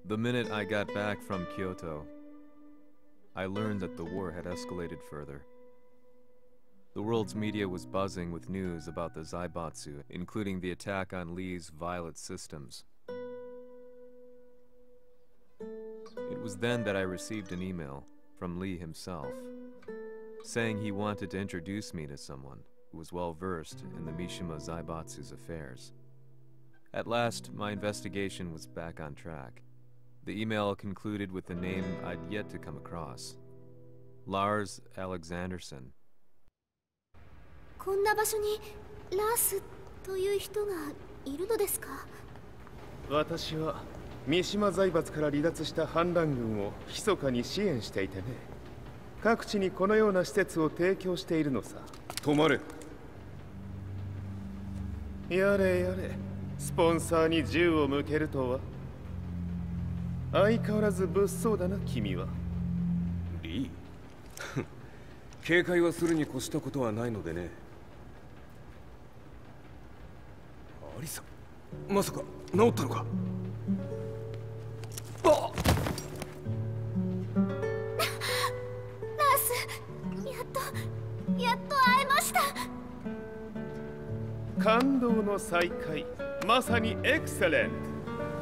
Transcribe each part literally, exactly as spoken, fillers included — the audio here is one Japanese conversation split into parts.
The minute I got back from Kyoto, I learned that the war had escalated further. The world's media was buzzing with news about the Zaibatsu, including the attack on Lee's Violet systems. It was then that I received an email from Lee himself, saying he wanted to introduce me to someone who was well versed in the Mishima Zaibatsu's affairs. At last, my investigation was back on track. The email concluded with a name I'd yet to come across. Lars Alexanderson. こんな場所にラースという人がいるのですか？ 私は三島財閥から離脱した反乱軍を密かに支援していてね。各地にこのような施設を提供しているのさ。止まれ。やれやれ、スポンサーに銃を向けるとは。相変わらず物騒だな、君は。 リー警戒はするに越したことはないのでね。アリサ、まさか治ったのか？あっラース、やっとやっと会えました。 感動の再会、まさにエクセレント。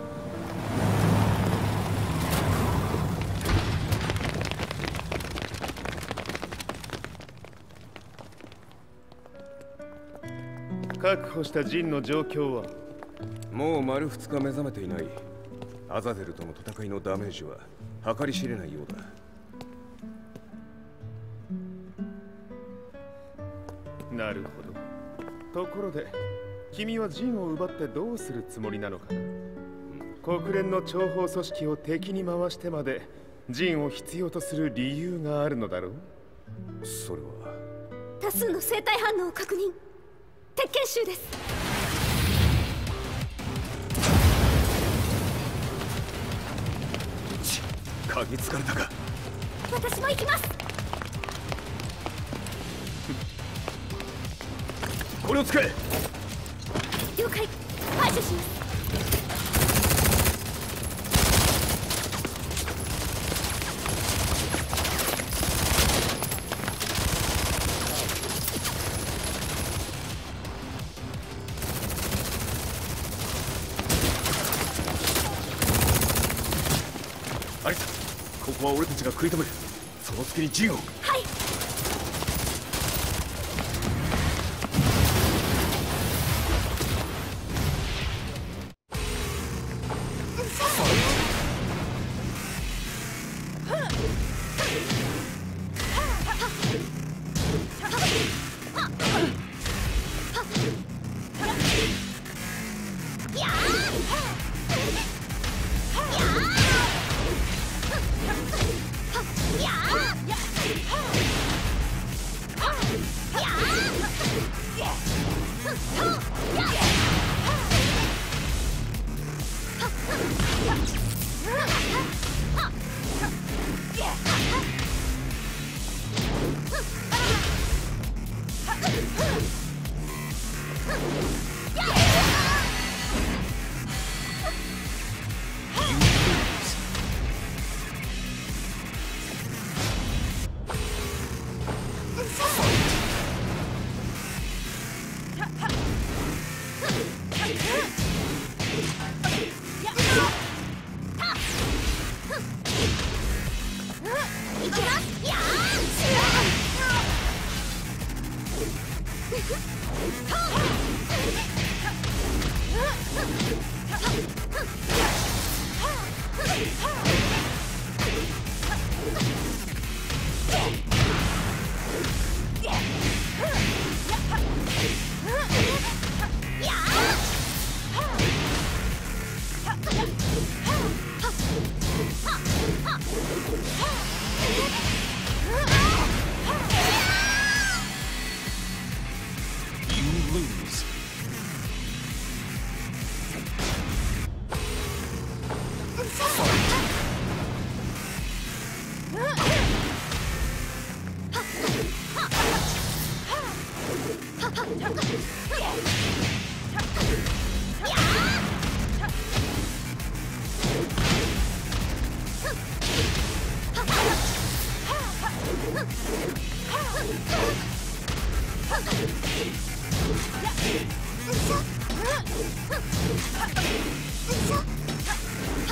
確保したジンの状況は？ もう丸二日目覚めていない。アザゼルとの戦いのダメージは計り知れないようだ。 なるほど。ところで君はジンを奪ってどうするつもりなのかな？国連の諜報組織を敵に回してまでジンを必要とする理由があるのだろう？ それは多数の生体反応を確認。鉄拳集です。 嗅ぎつかれたか。 私も行きます。 これを使え。 了解。排除します。 アリサ、ここは俺たちが食い止める。その隙にジンを。はい。 Fight!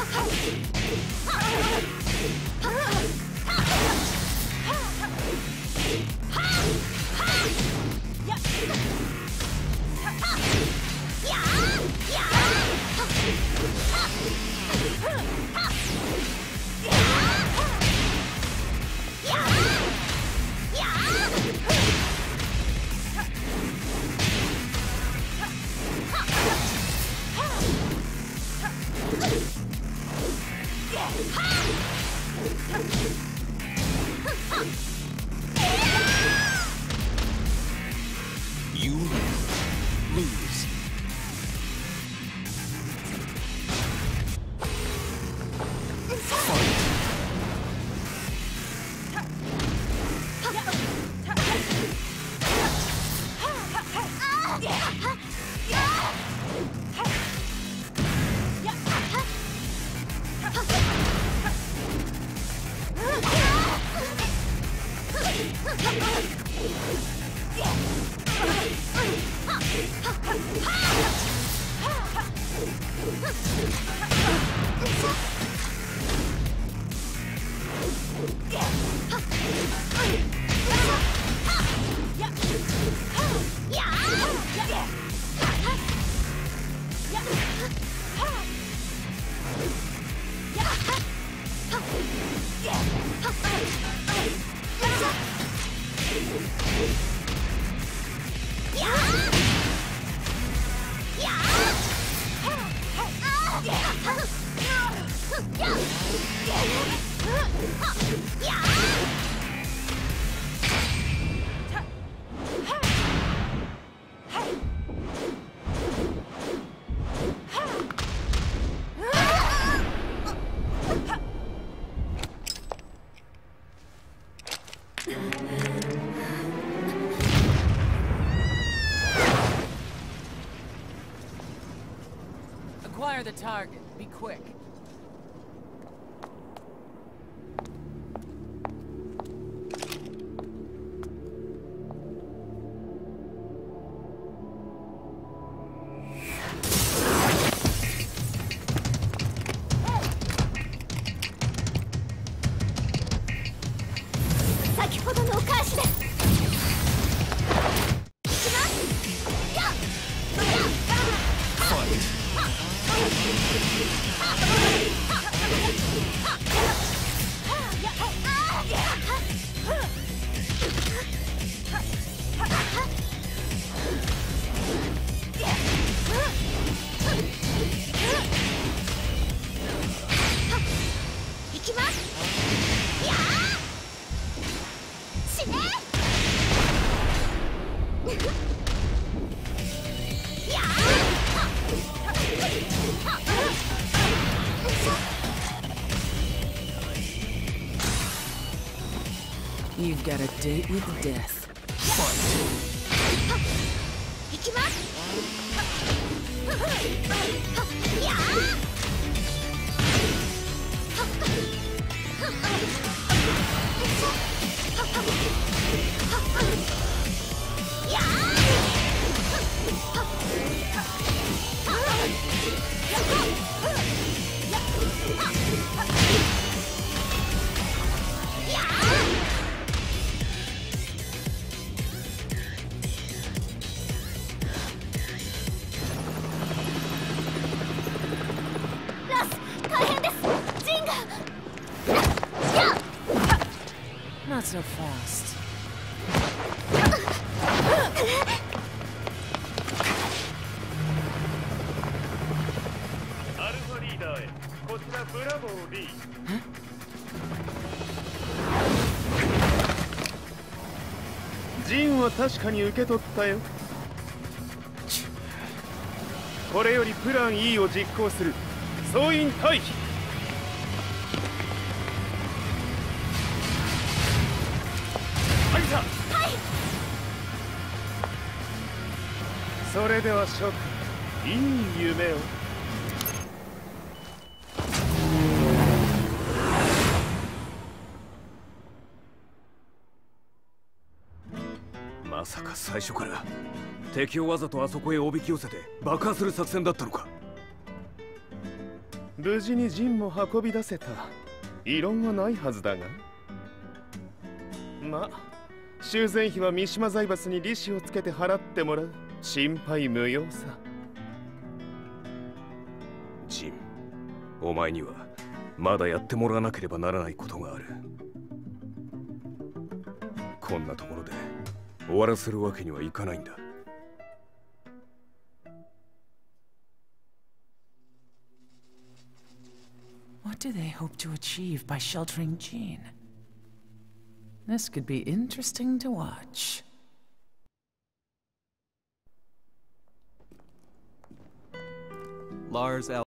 You lose. Acquire the target. Be quick. You've got a date with death. Not so fast. アルファリーダーへこちらブラボー D。ジンは確かに受け取ったよ。これよりプラン E を実行する。総員退避。はいさ。はい。それでは諸君、いい夢を。 まさか最初から敵をわざとあそこへおびき寄せて爆破する作戦だったのか。 無事にジンも運び出せた。異論はないはずだが。ま、修繕費は三島財閥に利子をつけて払ってもらう。心配無用さ。 ジン、お前にはまだやってもらわなければならないことがある。こんなところで終わらせるわけにはいかないんだ。 What do they hope to achieve by sheltering Jean? This could be interesting to watch. Lars Al